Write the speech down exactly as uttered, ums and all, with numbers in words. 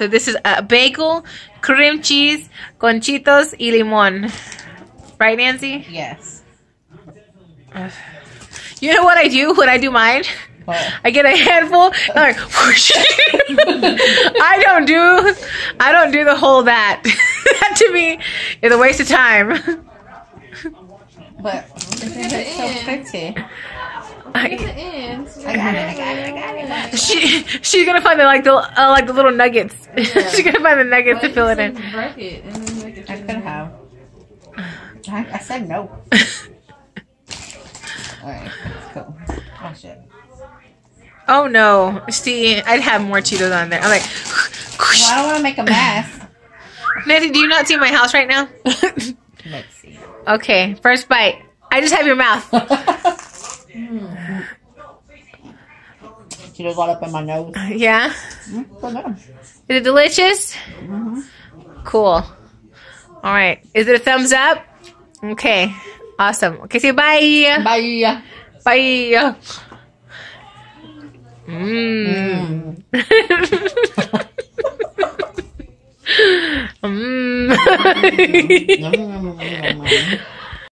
So this is a bagel, cream cheese, con Cheetos y limon. Right, Nancy? Yes. You know what I do when I do mine? Oh. I get a handful. I'm like, whoosh. I don't do. I don't do the whole that. That to me is a waste of time. But it's so pretty. I, I got it. I got it. I got it. she she's gonna find the like the uh, like the little nuggets. Yeah. She's gonna find the nuggets Why to fill it you in. say break it and then make it I could have. I, I said no. Alright, cool. Oh shit. Oh no! See, I'd have more Cheetos on there. I'm like, Well, I don't want to make a mess. Nancy, do you not see my house right now? Let's see. Okay, first bite. I just have your mouth. Cheetos all up in my nose. Yeah. Mm-hmm. Is it delicious? Mm-hmm. Cool. All right. Is it a thumbs up? Okay. Awesome. Okay, say bye. Bye. Bye. Mmm. Mmm. Mm.